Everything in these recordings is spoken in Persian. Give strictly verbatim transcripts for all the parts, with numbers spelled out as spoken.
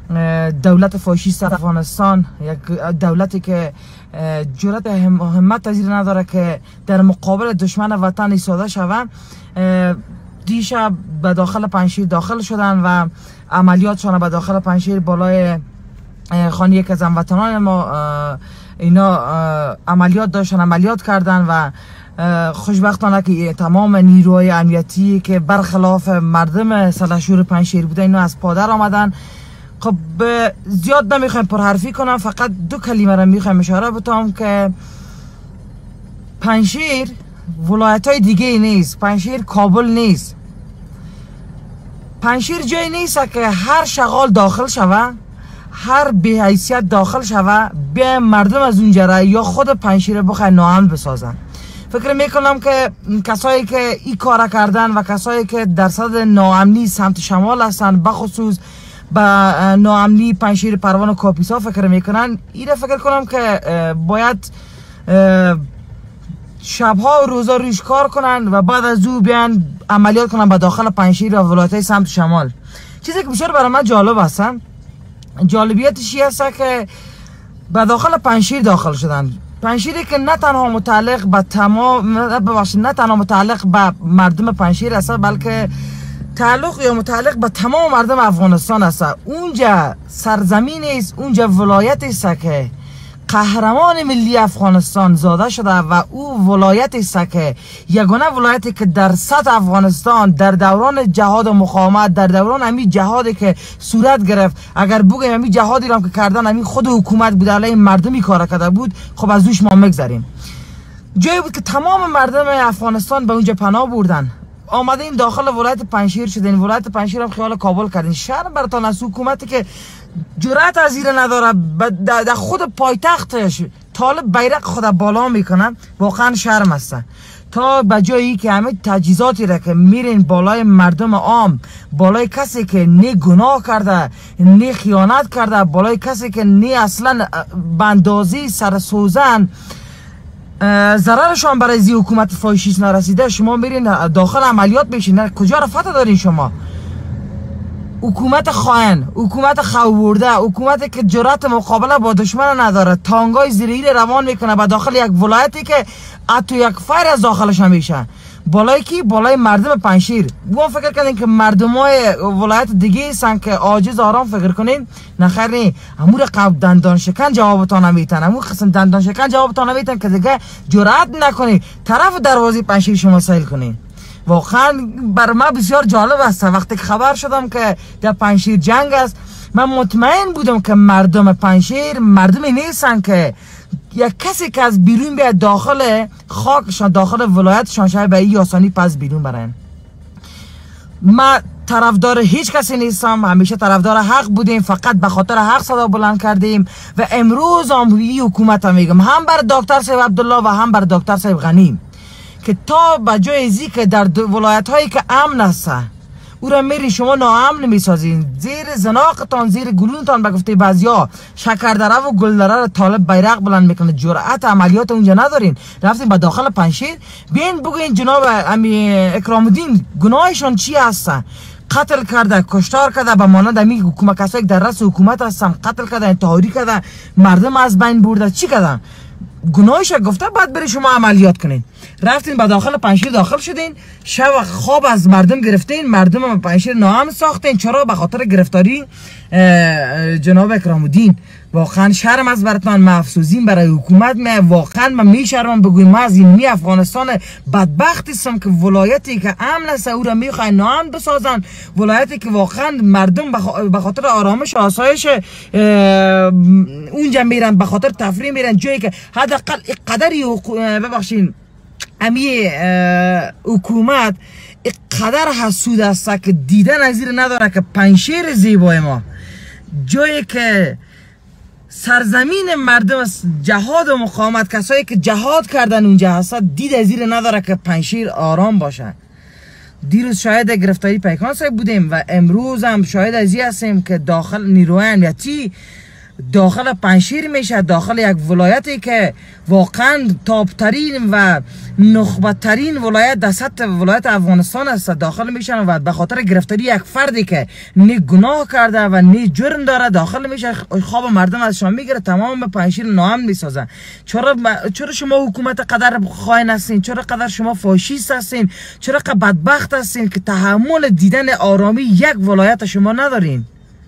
دولت فاشیست افغانستان، یک دولتی که جرأت همت پذیر نداره که در مقابل دشمن وطن ایستاده شوند، دیشب به داخل پنچشیر داخل شدن و عملیاتشان به داخل پنچشیر بالای خانه یک از هموطنان ما اینا عملیات داشتن، عملیات کردن و خوشبختانه که تمام نیروهای امنیتی که برخلاف مردم سلحشور پنچشیر بوده اینا از پادر آمدن. خب زیاد نمیخوایم پرحرفی کنم، فقط دو کلمه را میخوایم اشاره بتم که پنچشیر ولایت های دیگه نیست، پنچشیر کابل نیست، پنچشیر جای نیست که هر شغال داخل شوه، هر بی حیثیت داخل شوه بیا مردم از اونجا را یا خود پنچشیر بخواه ناامن بسازن. فکر میکنم که کسایی که این کار کردن و کسایی که درصد ناامنی سمت شمال هستن، بخصوص با ناامنی پنچشیر پروان و کاپیسا فکر میکنن، این فکر کنم که باید شبها و روزا روش کار کنن و بعد از او بیان عملیات کنن به داخل پنچشیر و ولایت‌های سمت شمال. چیزی که بسیار برای من جالب هست، جالبیتش این است که به داخل پنچشیر داخل شدن، پنچشیری که نه تنها متعلق به تمام ببخشید نه تنها متعلق به مردم پنچشیر است، بلکه تعلق یا متعلق به تمام مردم افغانستان است. اونجا سرزمین است، اونجا ولایت است که قهرمان ملی افغانستان زاده شده و او ولایت است که یگانه ولایتی که در سطح افغانستان در دوران جهاد و مقاومت، در دوران همین جهادی که صورت گرفت، اگر بگیم همین جهادی را که کردن همین خود حکومت بود علیه مردمی کار کرده بود، خب از اوش ما میگذریم. جایی بود که تمام مردم افغانستان به اونجا پناه بردن، آمدین داخل ولایت پنچشیر شدین، ولایت پنچشیر هم خیال کابل کردین. شرم براتون از حکومتی که جرأت از این نداره در خود پایتختش طالب بیرق خود بالا میکنن، واقعا شرم است. تا به جایی که همه تجهیزاتی را که میرین بالای مردم عام، بالای کسی که نه گناه کرده نه خیانت کرده، بالای کسی که نه اصلا بندازی سر سوزن ضررشان برای زی حکومت فاشیست نرسیده، شما میرین داخل عملیات بشین. کجا رفت دارین شما؟ حکومت خائن، حکومت خوورده، حکومتی که جرأت مقابله با دشمن نداره، تانگای زیره‌ای روان میکنه به داخل یک ولایتی که حتی یک فایر از داخلش میشه. بالای کی؟ بالای مردم پنچشیر. بگم فکر کنین که مردمای ولایت دیگه هستن که عاجز آرام فکر کنین؟ نه خیر نی، امور قبل دندان شکن جوابتان نمیتن، امور قسم دندان شکن جوابتان نمیتن که دیگه جرأت نکنی طرف دروازه پنچشیر شما سیل کنین. واقعا بر من بسیار جالب است. وقتی که خبر شدم که در پنچشیر جنگ است، من مطمئن بودم که مردم پنچشیر مردمی نیستن که یک کسی که از بیرون بیاد داخل خاکشان، داخل ولایتشان شاید به این آسانی پس بیرون برن. ما طرفدار هیچ کسی نیستم، همیشه طرفدار حق بودیم، فقط به خاطر حق صدا بلند کردیم و امروز هم این حکومت هم میگم، هم بر دکتر صاحب عبدالله و هم بر دکتر صاحب غنی، که تا به جای ازی که در ولایت هایی که امن است او را میرین شما ناامن میسازین، زیر زناقتان، زیر گلونتان به گفته بعضیا شکردره و گلدره را طالب بیرق بلند میکنه. جرأت عملیات اونجا ندارین، رفتین به داخل پنچشیر. بین بگوین جناب امی اکرام الدین گناهشان چی هست؟ قتل کرده، کشتار کرده، به مانند امی حکومت کسایی در رأس حکومت هستن، قتل کرده، انتحاری کرده، مردم از بین برده، چی کردن؟ گناهش گفته بعد بری شما عملیات کنین. رفتین به داخل پنچشیر داخل شدین، شب خواب از مردم گرفتین، مردم پنچشیر ناامن ساختین. چرا؟ به خاطر گرفتاری جناب اکرام الدین. واقعا شرم از براتون، من افسوسیم برای حکومت. من واقعا من میشرمم بگویم ما از این می افغانستان بدبخت هستم که ولایتی که امن است او را میخواین ناامن بسازن، ولایتی که واقعا مردم به خاطر آرامش و آسایش اونجا میرن، به خاطر تفریح میرن، جایی که حداقل قدری ببخشین امی حکومت قدر حسود است که دیدن نظیر نداره که پنچشیر زیبای ما، جایی که سرزمین مردم است، جهاد و مقاومت، کسایی که جهاد کردن اونجا هست، دید نظیر نداره که پنچشیر آرام باشه. دیروز شاهد گرفتاری پیکان صاحب بودیم و امروز هم شاهد ازی هستیم که داخل نیروی امنیتی داخل پنچشیر میشه، داخل یک ولایتی که واقعا تاپترین و نخبتترین ولایت در سطح ولایت افغانستان است داخل میشن و به خاطر گرفتاری یک فردی که نه گناه کرده و نه جرم داره داخل میشه، خواب مردم از شما میگیره، تمام پنچشیر ناامن میسازه. چرا چرا شما حکومت قدر خائن هستین؟ چرا قدر شما فاشیست هستین؟ چرا قدر بدبخت هستین که تحمل دیدن آرامی یک ولایت شما ندارین؟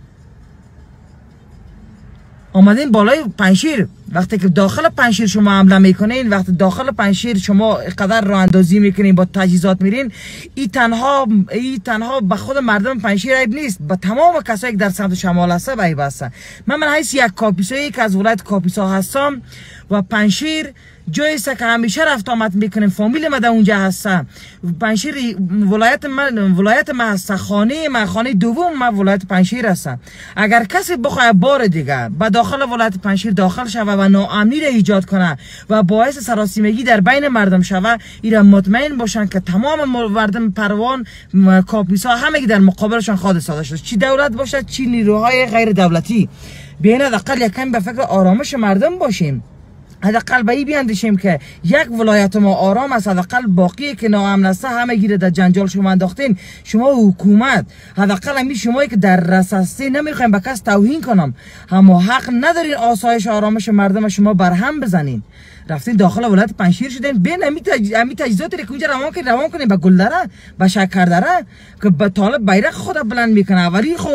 آمدین بالای پنچشیر، وقتی که داخل پنچشیر شما حمله میکنین، وقتی داخل پنچشیر شما قدر راه اندازی میکنین با تجهیزات میرین، این تنها این تنها به خود مردم پنچشیر عیب نیست، به تمام کسایی که در سمت شمال هستن عیب هستن. من من حیث یک کاپیسایی که از ولایت کاپیسا هستم و پنچشیر جایی است که همیشه رفت آمد میکنیم، فامیل ما در اونجا هستم. پنچشیر ولایت من ولایت ما هست، خانه ما خانه دوم ما ولایت پنچشیر هستم. اگر کسی بخواد بار دیگه به داخل ولایت پنچشیر داخل شوه و ناامنی را ایجاد کنه و باعث سراسیمگی در بین مردم شوه، ایرا مطمئن باشن که تمام مردم پروان کاپیسا همگی در مقابلشان خواهد ایستاده شد، چی دولت باشه چی نیروهای غیر دولتی. بیاین حداقل یکم به فکر آرامش مردم باشیم، حداقل به این بیاندیشیم که یک ولایت ما آرام است، حداقل باقی که ناامن است همه گیره در جنجال شما انداختین. شما حکومت حداقل همین شمایی که در رس هستین، نمیخوایم به کس توهین کنم، اما حق ندارین آسایش آرامش مردم شما برهم بزنین. رفتین داخل ولایت پنچشیر شدین، بین امی تج... امی تجهیزاتی که اونجا روان کنین روان کنین به گلدره به شکردره که به طالب بیرق خود بلند میکنه. ولی خب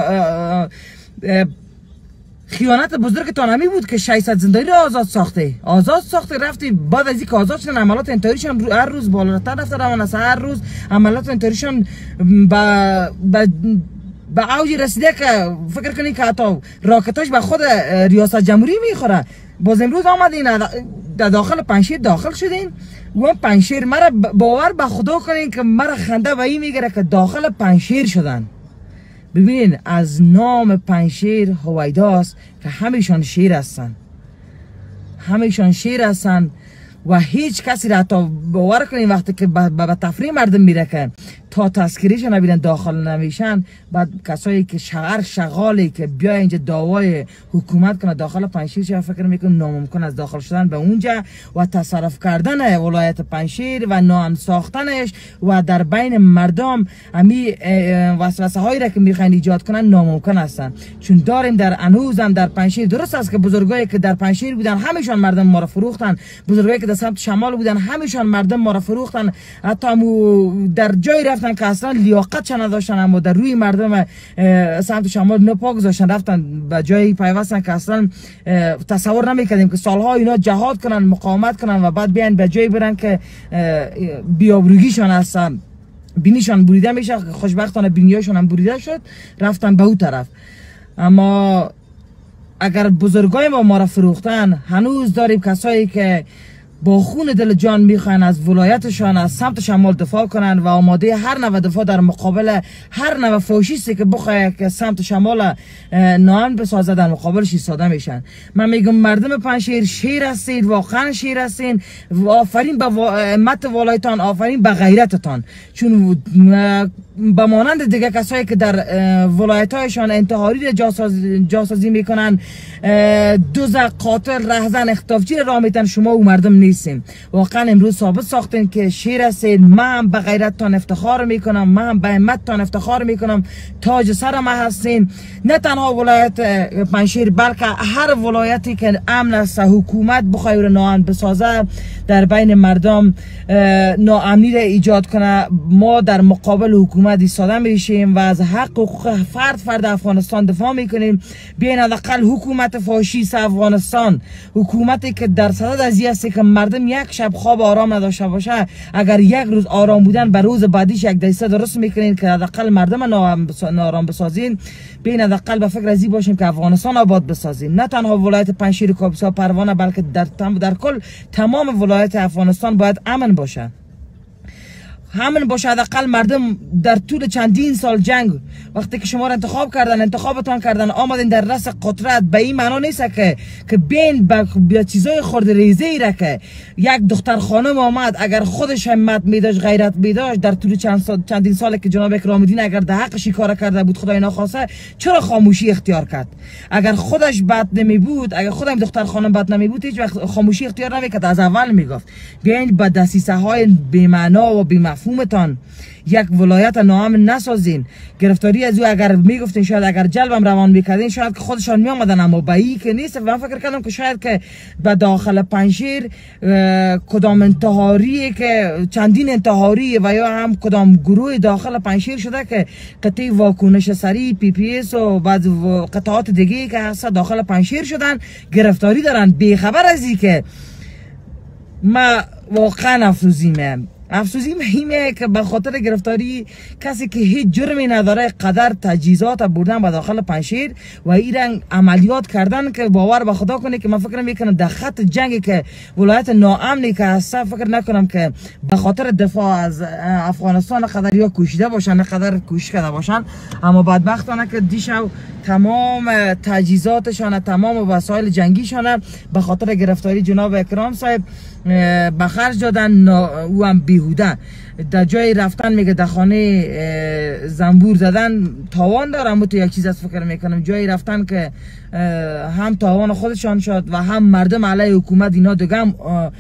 خیانت بزرگتان همی بود که ششصد زندانی را آزاد ساخته آزاد ساخته رفتی بعد از اینکه آزاد شدن عملات انتحاریشان هر روز بالاتر رفته روان است، هر روز عملات انتحاریشان به به اوج رسیده که فکر کنید که حتی راکتاش به خود ریاست جمهوری میخوره. باز امروز آمدین در داخل پنچشیر داخل شدین و پنچشیر مرا باور به خدا کنین که مرا خنده به این میگیره که داخل پنچشیر شدن. ببینین از نام پنچشیر هویداست که همیشان شیر هستن، همیشان شیر هستن و هیچ کسی را حتی باور کنین وقتی که به تفریح مردم میره که تا تذکریش نبینن داخل نمیشن، بعد کسایی که شغر شغالی که بیا اینجا دعوای حکومت کنه داخل پنچشیر چه فکر میکنن ناممکن از داخل شدن به اونجا و تصرف کردن ولایت پنچشیر و نان ساختنش و در بین مردم امی وسوسه هایی را که میخواین ایجاد کنن ناممکن هستن. چون داریم در انوزم در پنچشیر، درست است که بزرگایی که در پنچشیر بودن همیشان مردم ما را فروختن، بزرگایی که در سمت شمال بودن همیشان مردم ما را فروختن، حتی در جای رفتن که اصلا لیاقت چه نداشتن اما در روی مردم سمت شمال نپا گذاشتن، رفتن به جایی پیوستن که اصلا تصور نمیکردیم که سالها اینا جهاد کنن مقاومت کنن و بعد بیان به جایی برن که بیابروگیشان هستن، بینیشان بریده میشه. خوشبختانه بینیاشون هم بریده شد، رفتن به اون طرف. اما اگر بزرگای ما ما را فروختن، هنوز داریم کسایی که با خون دل جان میخواین از ولایتشان از سمت شمال دفاع کنن و آماده هر نوع دفاع در مقابل هر نوع فاشیستی که بخواد که سمت شمال نان بسازه در مقابلش ایستاده میشن. من میگم مردم پنچشیر شیر هستید، واقعا شیر هستین و آفرین به امت ولایتان، آفرین به غیرتتان. چون به مانند دیگه کسایی که در ولایتایشان انتحاری جاسازی, جاسازی میکنن، دوزخ، قاتل، رهزن، اختطافچی راه میتن، شما او مردم نیستیم. واقعا امروز ثابت ساختین که شیر هستید. من به غیرتتان افتخار میکنم، من به همتتان افتخار میکنم، تاج سر ما هستین. نه تنها ولایت پنچشیر بلکه هر ولایتی که امن است، حکومت بخواد رو ناامن بسازه، در بین مردم ناامنی را ایجاد کنه، ما در مقابل حکومت ایستاده میشیم و از حق حقوق فرد فرد افغانستان دفاع میکنیم. بیاین حداقل حکومت فاشیست افغانستان، حکومتی که در صدد از این است که مردم یک شب خواب آرام نداشته باشه، اگر یک روز آرام بودن به روز بعدیش یک دسته درست میکنین که حداقل مردم ناآرام بسازین. بیاین حداقل به فکر ازی باشیم که افغانستان آباد بسازین، نه تنها ولایت پنچشیر و کاپیسا پروانه بلکه در در کل تمام ولایت افغانستان باید امن باشه. همین باشه حداقل مردم در طول چندین سال جنگ وقتی که شما را انتخاب کردن انتخابتان کردن آمدین در رأس قدرت، به این معنا نیست که که بین به چیزای خرد ریزه ای را که یک دختر خانم آمد اگر خودش همت می داشت غیرت می داشت در طول چند سال چندین سال که جناب اکرام‌الدین اگر در حقش کار کرده بود خدای ناخواسته چرا خاموشی اختیار کرد؟ اگر خودش بد نمی بود، اگر خودم دختر خانم بد نمی بود هیچ وقت خاموشی اختیار نمیکرد، از اول میگفت. بیاین با دسیسه های بی معنا و بی مفهومتان یک ولایت ناامن نسازین. گرفتاری از او اگر میگفتین شاید اگر جلبم روان میکردین شاید که خودشان میامدن، اما به این که نیست. من فکر کردم که شاید که به داخل پنچشیر کدام انتحاری که چندین انتحاری و یا هم کدام گروه داخل پنچشیر شده که قطعی واکنش سریع پی پی اس و بعد قطعات دیگه که هست داخل پنچشیر شدن گرفتاری دارن. بیخبر از این که ما واقعا افسوزیمه افسوزی مهمه که به خاطر گرفتاری کسی که هیچ جرمی نداره قدر تجهیزات بردن به داخل پنچشیر و این رنگ عملیات کردن که باور به خدا کنه که من فکر میکنم در خط جنگی که ولایت ناامنی که هست فکر نکنم که به خاطر دفاع از افغانستان قدر یا کوشیده باشن قدر کوشش کرده باشن، اما بدبختانه که دیشب تمام تجهیزاتشان تمام وسایل جنگیشان به خاطر گرفتاری جناب اکرام صاحب به خرج دادن او هم بیهوده. در جای رفتن میگه در خانه زنبور زدن تاوان داره، اما تو یک چیز از فکر میکنم جای رفتن که هم تاوان خودشان شد و هم مردم علیه حکومت اینا دیگه هم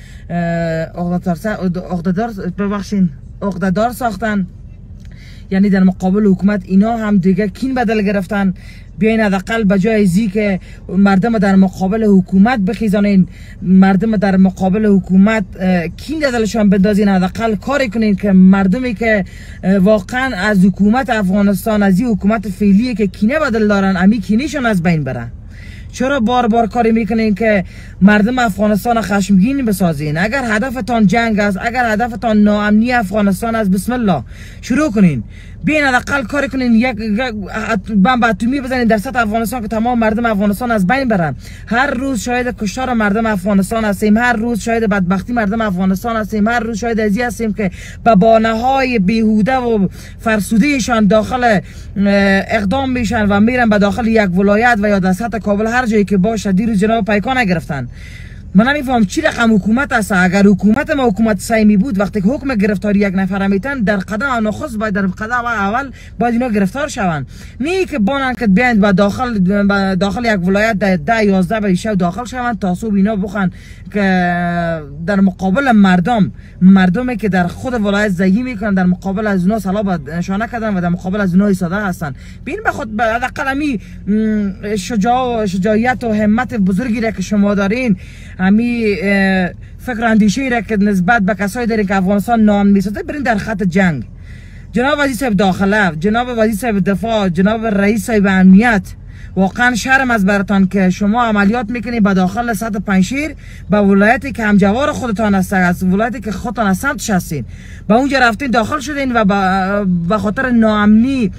اقتدار ببخشین اقتدار ساختن، یعنی در مقابل حکومت اینا هم دیگه کین بدل گرفتن. بیاین حداقل به جای ازی که مردم در مقابل حکومت بخیزانین، مردم در مقابل حکومت کین دلشان بندازین، حداقل کاری کنین که مردمی که واقعا از حکومت افغانستان از این حکومت فعلی که کینه بدل دارن امی کینیشون از بین برن. چرا بار بار کاری میکنین که مردم افغانستان خشمگین بسازین؟ اگر هدفتان جنگ است، اگر هدفتان ناامنی افغانستان است، بسم الله شروع کنین. بیاین حداقل کاری کنین یک بمب اتمی بزنین در سطح افغانستان که تمام مردم افغانستان از بین برن. هر روز شاهد کشتار مردم افغانستان هستیم، هر روز شاهد بدبختی مردم افغانستان هستیم، هر روز شاهد ازی هستیم که به بانه‌های بیهوده و فرسودهشان داخل اقدام میشن و میرن به داخل یک ولایت و یا در سطح کابل هر جایی که باشه. دیروز جناب پیکان نگرفتن. من نمیفهم چی رقم حکومت است. اگر حکومت ما حکومت سیمی بود وقتی که حکم گرفتاری یک نفر میتن در قدم نخست باید در قدم اول باید اینا گرفتار شوند، نه که بانن که بیاین با داخل با داخل یک ولایت ده ده یازده به شب داخل شوند تا صبح اینا بخوان که در مقابل مردم مردمی که در خود ولایت زندگی میکنن در مقابل از اونها سلاح نشانه کردن و در مقابل از اونها ایستاده هستن. ببین به خود حداقل می شجاع شجاعیت و همت بزرگی را که شما دارین، همی فکر اندیشه را که نسبت به کسایی دارین که افغانستان ناامن میسازه برین در خط جنگ. جناب وزیر صاحب داخله، جناب وزیر صاحب دفاع، جناب رئیس صاحب امنیت، واقعا شرم از براتان که شما عملیات میکنید به داخل سطح پنچشیر به ولایتی که همجوار خودتان هست، از ولایتی که خودتان از سمتش هستین، به اونجا رفتین داخل شدین و به خاطر ناامنی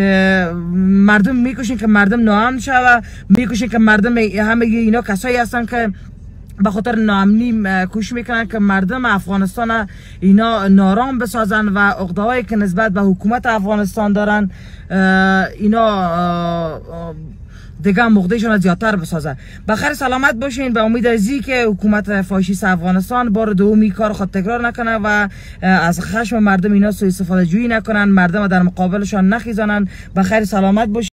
مردم میکشین که مردم ناامن شوه، میکشین که مردم همه اینا کسایی هستن که به خاطر ناامنی کوشش میکنن که مردم افغانستان اینا نارام بسازن و عقده‌هایی که نسبت به حکومت افغانستان دارن اینا دیگه مقدهشون از زیادتر بسازن. بخیر سلامت باشین. به امید ازی که حکومت فاشیست افغانستان بار دومی کار خود تکرار نکنه و از خشم مردم اینا سوء استفاده جویی نکنن، مردم در مقابلشان نخیزانن. بخیر سلامت باشین.